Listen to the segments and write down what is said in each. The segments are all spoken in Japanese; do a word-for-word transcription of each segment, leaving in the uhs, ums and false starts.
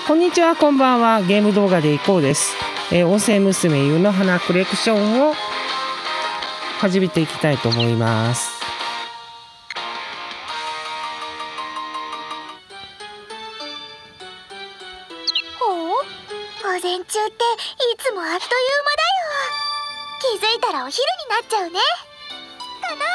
こんにちは、こんばんは。ゲーム動画でいこうです。えー、音声娘ゆの花コレクションを始めていきたいと思います。 ほう、午前中っていつもあっという間だよ。気づいたらお昼になっちゃうね。かな。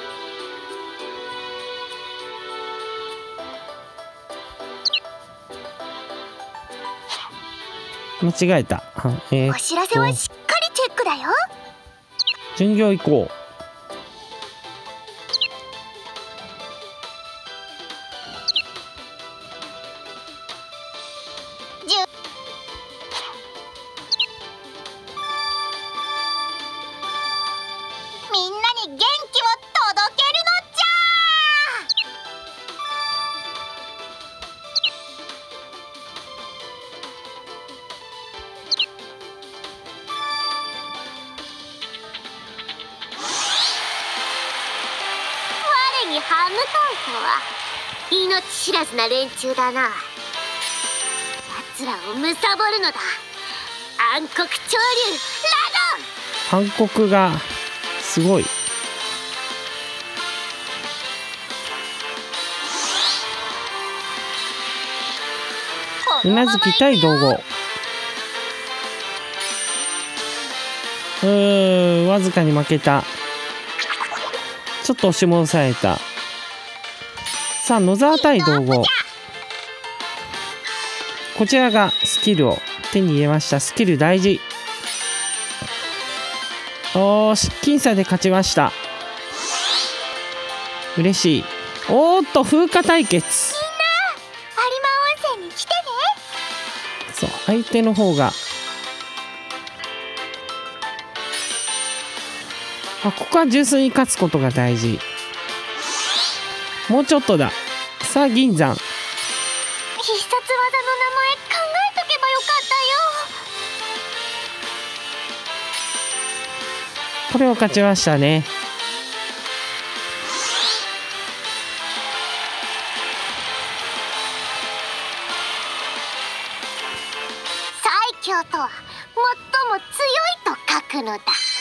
間違えた。えー、 お知らせはしっかりチェックだよ。 巡業行こう。 みんなに元気を届けるのじゃ。我にハムタイとは命知らずな連中だな。奴らを貪るのだ。暗黒潮流ラドン。 暗黒がすごい。うなずき対道後。うーん、わずかに負けた。ちょっと押し戻された。さあ、野沢対道後。こちらがスキルを手に入れました。スキル大事。おーし、僅差で勝ちました。嬉しい。おーっと、風化対決。 みんな有馬温泉に来てね。 そう、相手の方が。あ、ここは純粋に勝つことが大事。もうちょっとだ。さあ、銀山。 必殺技の名前考えとけばよかったよ。 これを勝ちましたね。 最強とは最も強いと書くのだ。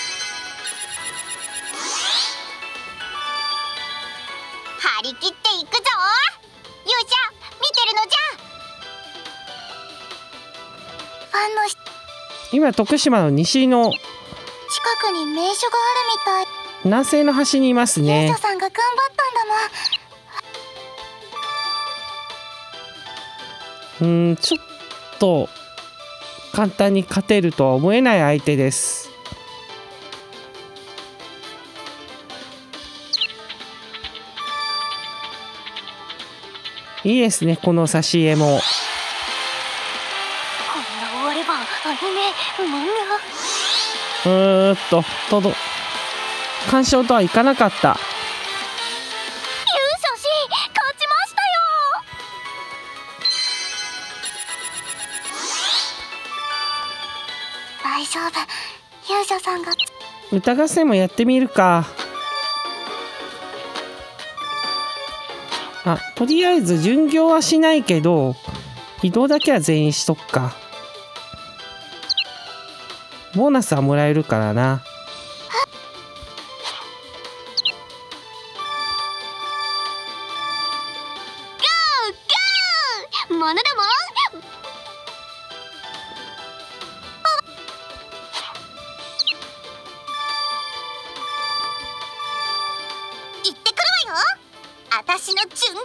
張り切っていくぞ。勇者見てるのじゃ。ファンの今、徳島の西の近くに名所があるみたい。 南西の端にいますね。 勇者さんが頑張ったんだもん。 うーん、ちょっと簡単に勝てるとは思えない相手です。いいですね、この挿絵も。 これが終わればアニメ漫画。 うーっととど干渉とはいかなかった。 勇者し勝ちましたよ。大丈夫、勇者さんが。 歌合戦もやってみるか。あ、とりあえず巡業はしないけど移動だけは全員しとくか。ボーナスはもらえるからな。 ゴーゴー、ものだもん。行ってくるわよ。あたしの巡業。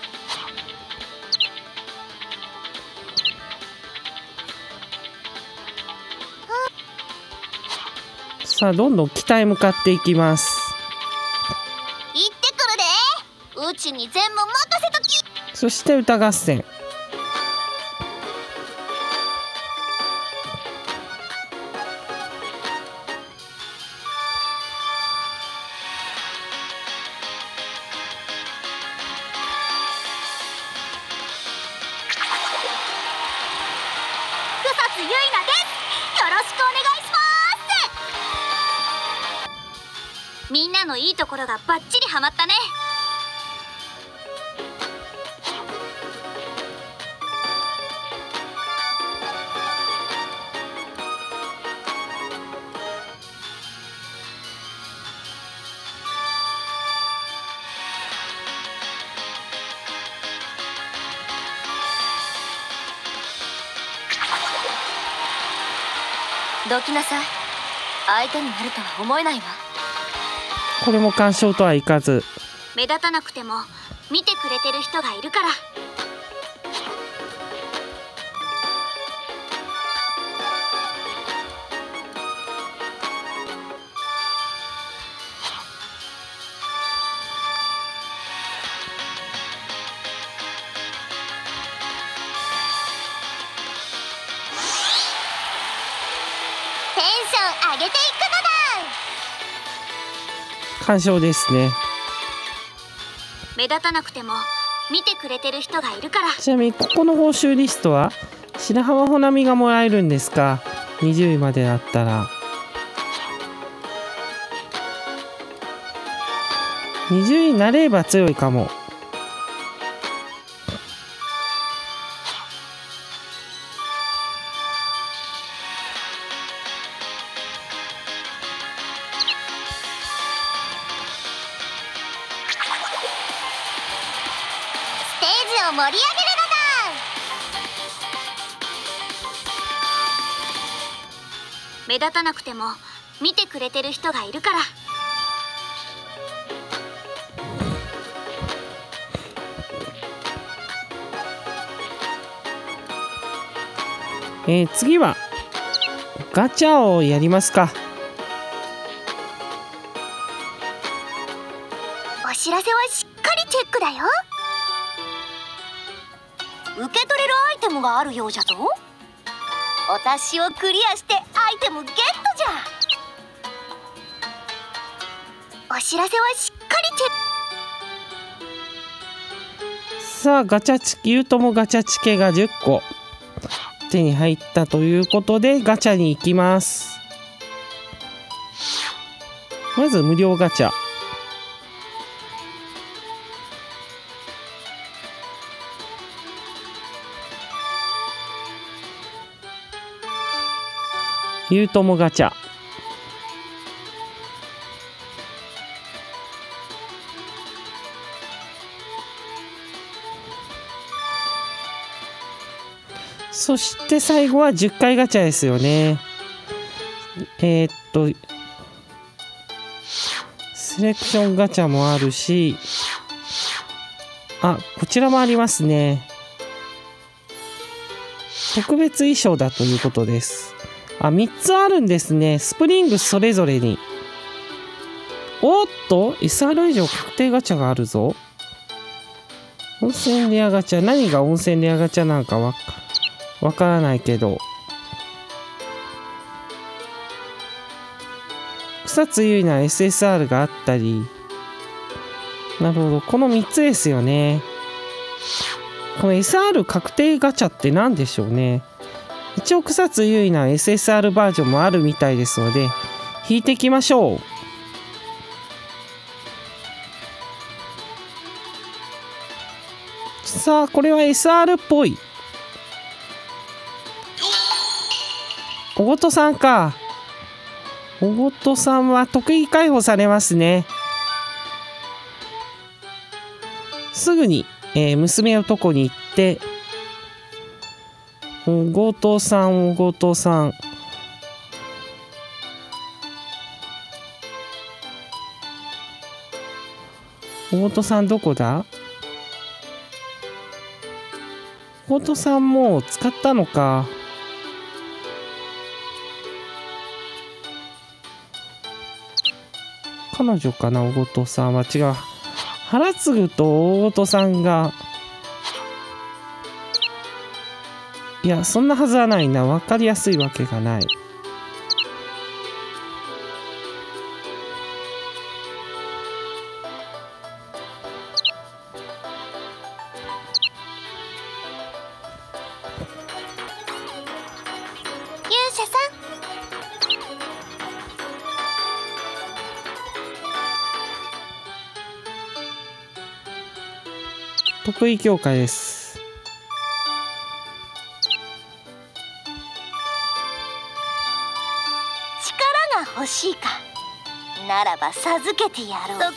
さあ、どんどん北へ向かっていきます。 行ってくるで。うちに全部任せとき。 そして歌合戦。 草津ゆいなです。よろしくお願いします。みんなのいいところがバッチリハマったね。 どきなさい。相手になるとは思えないわ。 これも干渉とはいかず。 目立たなくても見てくれてる人がいるから。テンション上げていくのだ。 干渉ですね。 目立たなくても見てくれてる人がいるから。 ちなみにここの報酬リストは白浜ほなみがもらえるんですか？にじゅういまでだったらにじゅういになれれば強いかも。 ステージを盛り上げるのだ。目立たなくても見てくれてる人がいるから。 えー、次はガチャをやりますか。 お知らせはしっかりチェックだよ。 受け取れるアイテムがあるようじゃぞ。私をクリアしてアイテムゲットじゃ。 お知らせはしっかりチェック。 さあガチャチゆうともガチャチケがじゅっこ手に入ったということでガチャに行きます。まず無料ガチャ。ゆうともガチャ。そして最後はじゅっかいガチャですよね。えー、っとセレクションガチャもあるし、あ、こちらもありますね。特別衣装だということです。あ、みっつあるんですね。スプリングスそれぞれに。おっと エスアール 以上確定ガチャがあるぞ。温泉レアガチャ。何が温泉レアガチャなんかわわからないけど。草津優衣な エスエスアール があったり。なるほど。このみっつですよね。この エスアール 確定ガチャって何でしょうね。一応草津優衣な エスエスアール バージョンもあるみたいですので引いていきましょう。さあこれは エスアール っぽい。おごとさんか。おごとさんは特技解放されますね。すぐに、えー、娘のとこに行っておごとさんおごとさんおごとさんどこだ。おごとさんもう使ったのか。彼女かな。おごとさんは違う。原次とおごとさんがいやそんなはずはないな。分かりやすいわけがない。 勇者さん。 得意強化です。 力が欲しいか。ならば授けてやろう。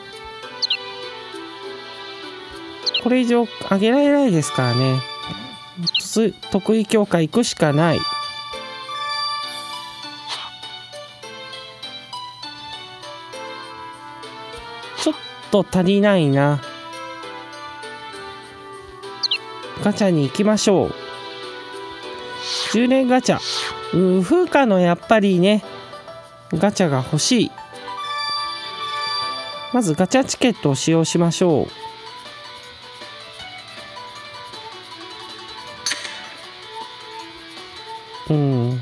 これ以上上げられないですからね。 つ得意強化行くしかない。ちょっと足りないな。ガチャに行きましょう。じゅうねんガチャ。うー風花のやっぱりねガチャが欲しい。まずガチャチケットを使用しましょう。うん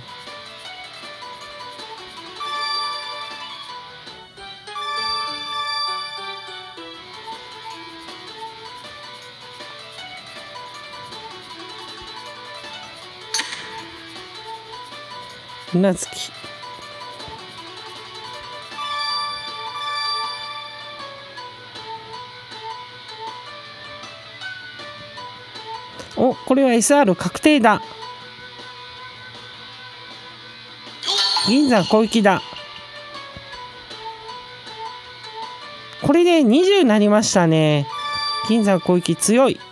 うなずき。お、これは エスアール 確定だ。銀山攻撃だ。これでにじゅうになりましたね。銀山攻撃強い。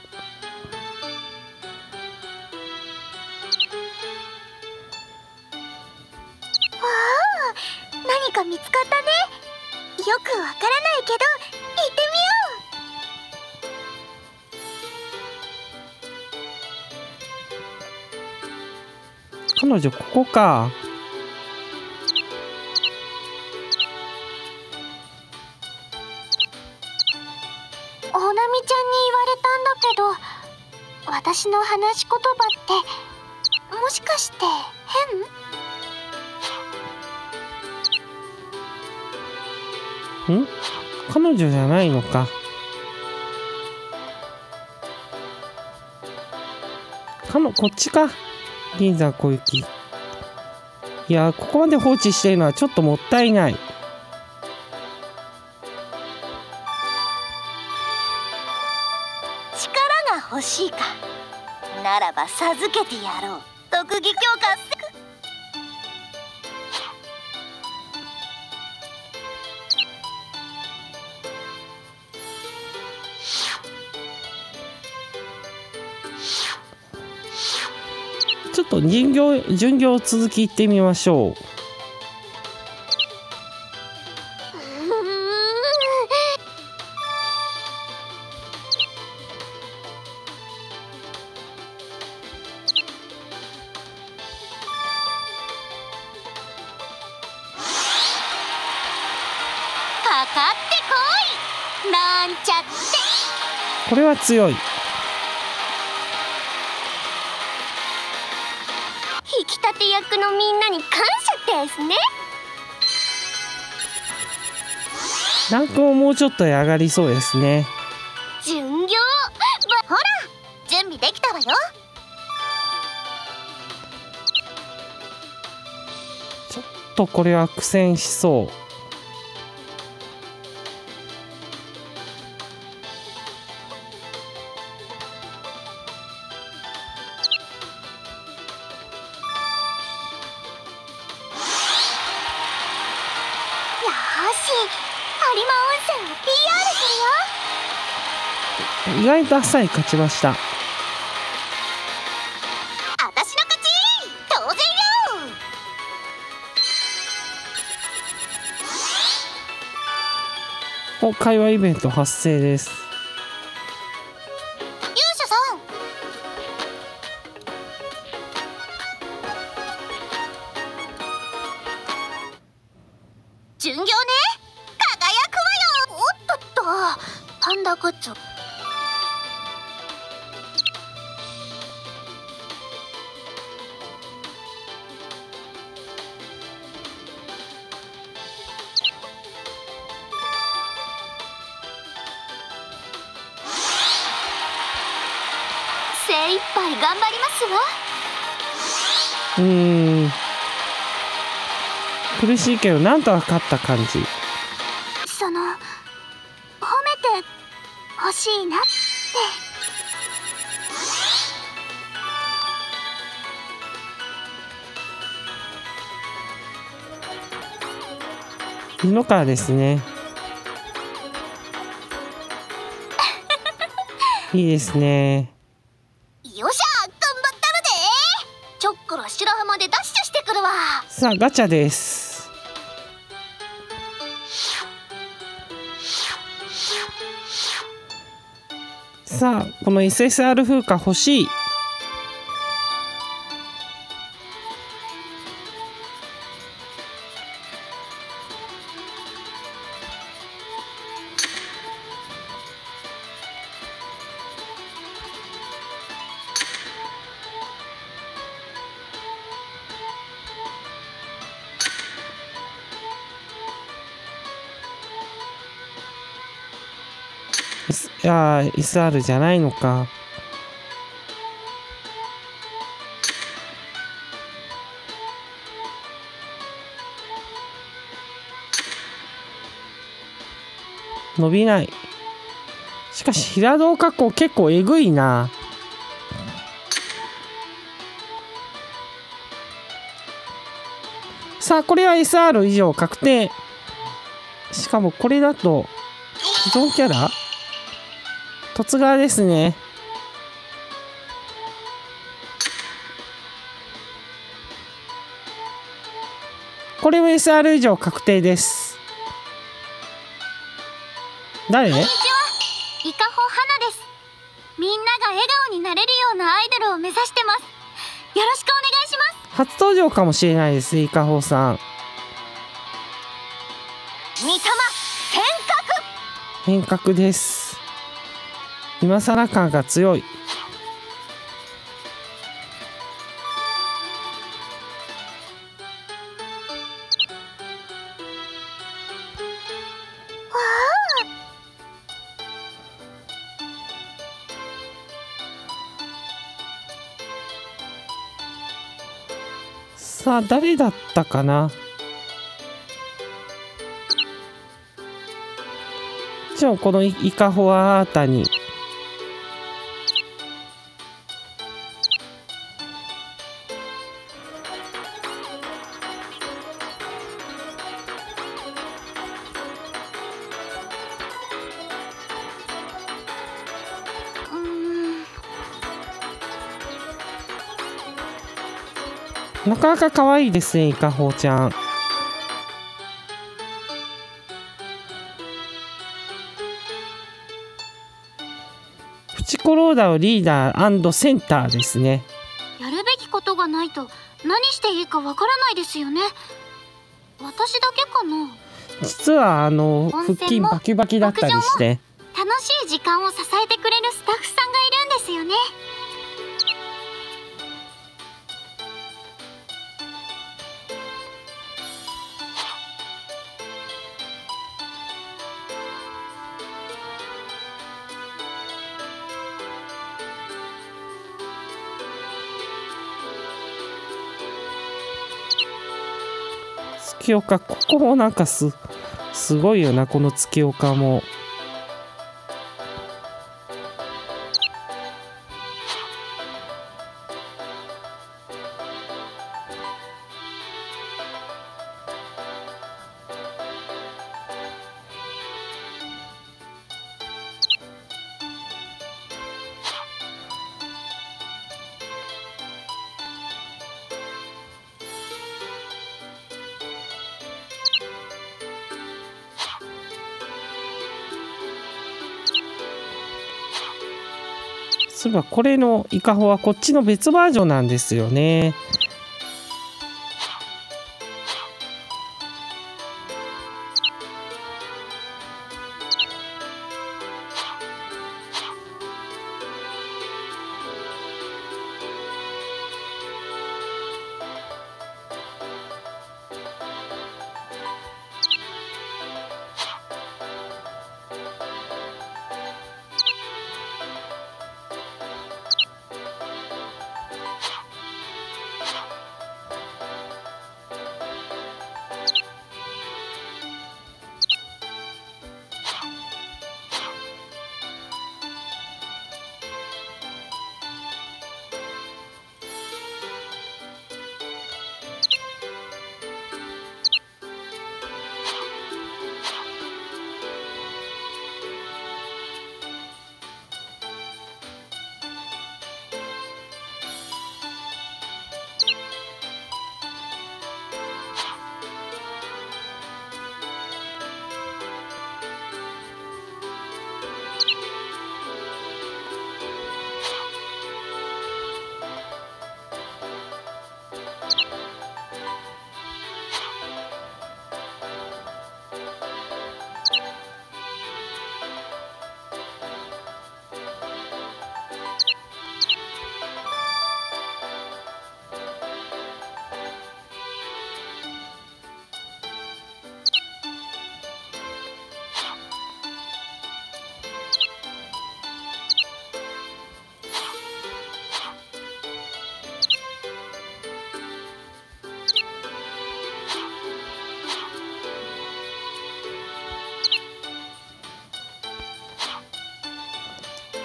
何か見つかったね。よくわからないけど行ってみよう。 彼女ここか。 おなみちゃんに言われたんだけど、私の話し言葉ってもしかして変？ ん？彼女じゃないのか。かのこっちか。銀山攻撃。いやここまで放置しているのはちょっともったいない。 力が欲しいか。ならば授けてやろう。特技強化せく。 ちょっと巡業巡業続き行ってみましょう。 かかってこい。なんちゃって。 これは強い。 引き立て役のみんなに感謝ですね。 ランクももうちょっと上がりそうですね。 巡業ばほら準備できたわよ。 ちょっとこれは苦戦しそう。意外とあっさり勝ちました。 あたしの勝ち。当然よ。 お、会話イベント発生です。 勇者さん。巡業ね。輝くわよ。おっとっと。パンダグッズ。精一杯頑張りますわ。 うーん苦しいけどなんとか勝った感じ。 その褒めてほしいなって。 布川ですね。いいですね。 よっしゃ頑さあガチャです。さあこの エスエスアール 風化欲しい。いやー エスアール じゃないのか。伸びない。しかし平胴加工結構えぐいな。さあこれは エスアール 以上確定。しかもこれだと既存キャラ凸側ですね。これは エスアール 以上確定です。誰？ こんにちは、イカホ花です。みんなが笑顔になれるようなアイドルを目指してます。よろしくお願いします。 初登場かもしれないです、イカホさん。 三玉変革。 変革です。今更感が強い。さあ誰だったかな。じゃあこのイカホアータになかなか可愛いですね、イカホちゃん。プチコローダのリーダー&センターですね。 やるべきことがないと何していいかわからないですよね。私だけかな。 実はあの腹筋バキバキだったりして楽しい時間を支えてくれるスタッフさんがいるんですよね。 月岡、ここもなんかすすごいよな、この月岡も。そういえばこれのイカホはこっちの別バージョンなんですよね。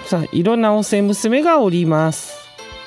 さあ、いろんな音声娘がおります。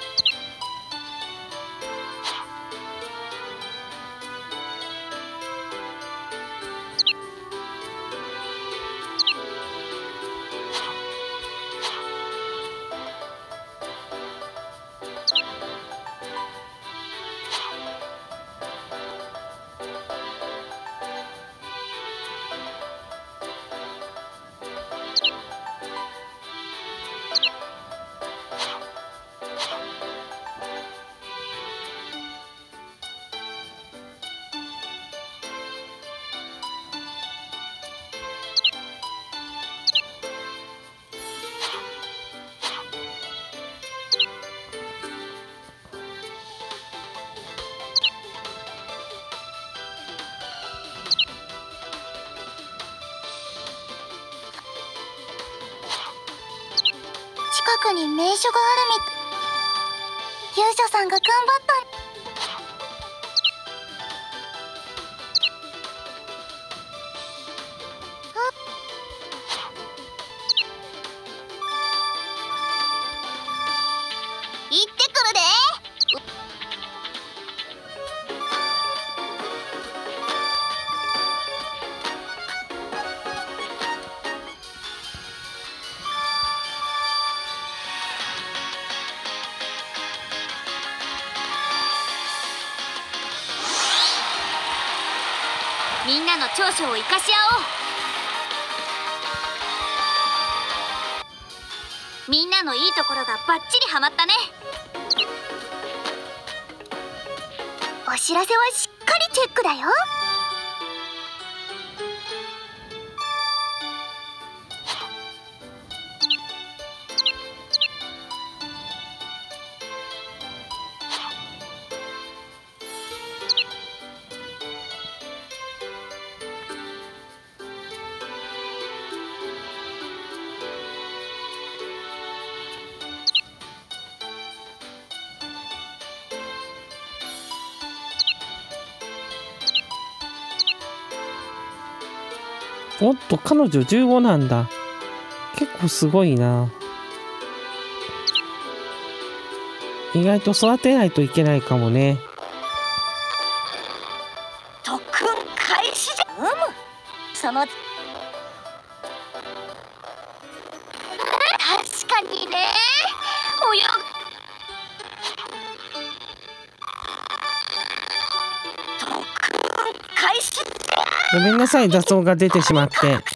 近くに名所があるみたい。勇者さんが頑張った。 行ってくるで。みんなの長所を生かし合おう。みんなのいいところがバッチリハマったね。 お知らせはしっかりチェックだよ。 おっと、彼女じゅうごなんだ。結構すごいな。意外と育てないといけないかもね。 特訓開始じゃ。うむ。その確かにね。おや特訓開始。 ごめんなさい、雑音が出てしまって。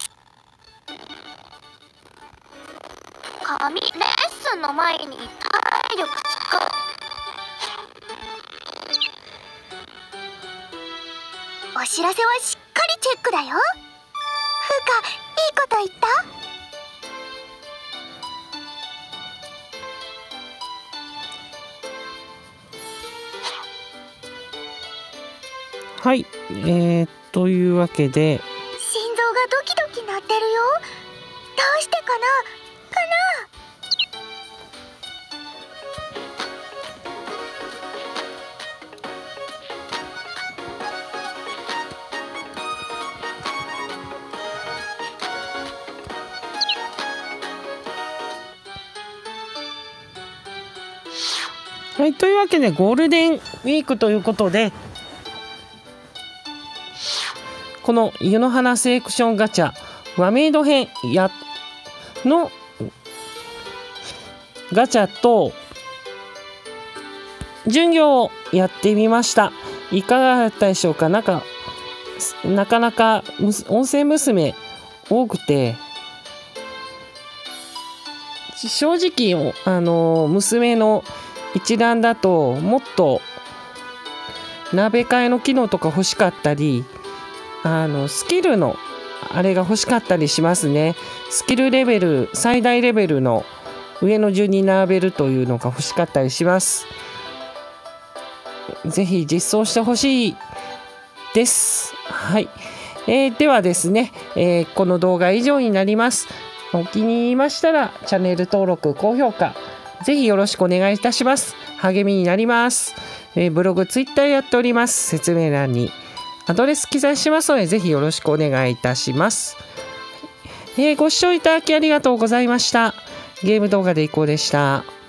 紙レッスンの前に体力使う。お知らせはしっかりチェックだよ。ふうか、いいこと言った？ はい、えー、というわけで、 心臓がドキドキ鳴ってるよ。どうしてかなかな。はい、というわけでゴールデンウィークということで、この湯の花セレクションガチャ和メイド編やのガチャと巡業をやってみました。いかがだったでしょうか。なんかなかなか音声娘多くて、正直あの娘の一覧だともっと鍋替えの機能とか欲しかったり、あのスキルのあれが欲しかったりしますね。スキルレベル最大レベルの上の順に並べるというのが欲しかったりします。ぜひ実装してほしいです。はい、えー、ではですね、えー、この動画以上になります。お気に入りましたらチャンネル登録高評価ぜひよろしくお願いいたします。励みになります。えー、ブログツイッターやっております。説明欄にアドレス記載しますので、ぜひよろしくお願いいたします。えー、ご視聴いただきありがとうございました。 ゲーム動画でいこうでした。